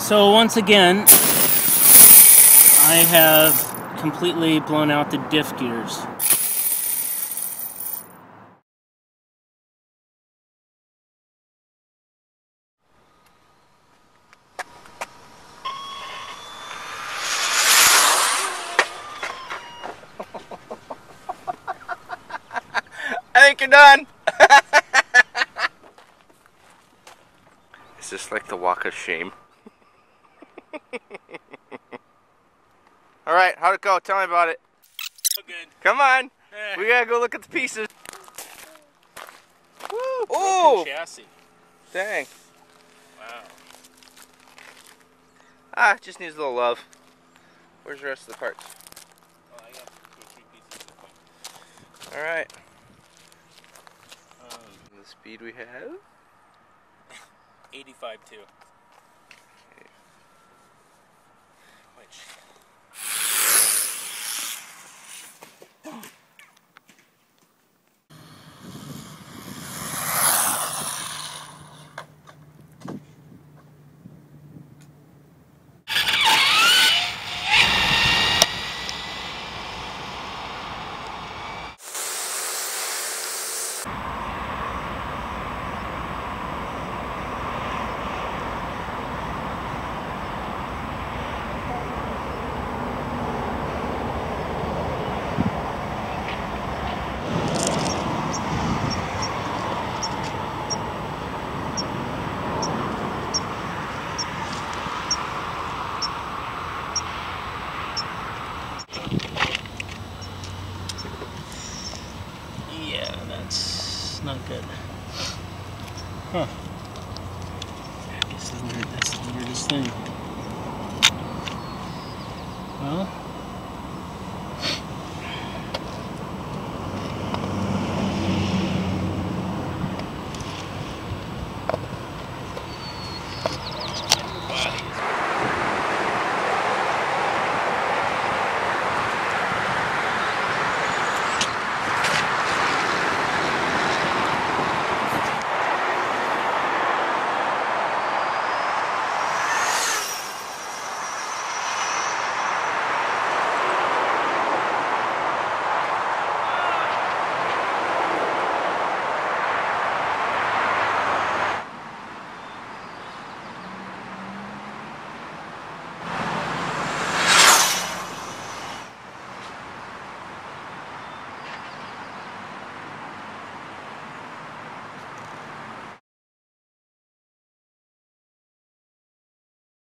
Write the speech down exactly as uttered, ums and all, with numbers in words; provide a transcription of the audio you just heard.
So once again, I have completely blown out the diff gears. I think you're done. Is this like the walk of shame? Alright, how'd it go? Tell me about it. So good. Come on. Eh. We gotta go look at the pieces. Woo! Broken Ooh! chassis. Dang. Wow. Ah, just needs a little love. Where's the rest of the parts? Oh, I got two or three pieces of them. Alright. Um, The speed we have. eighty-five two. Which... Yeah, that's not good. Huh. I guess the weird, that's the weirdest thing. Well,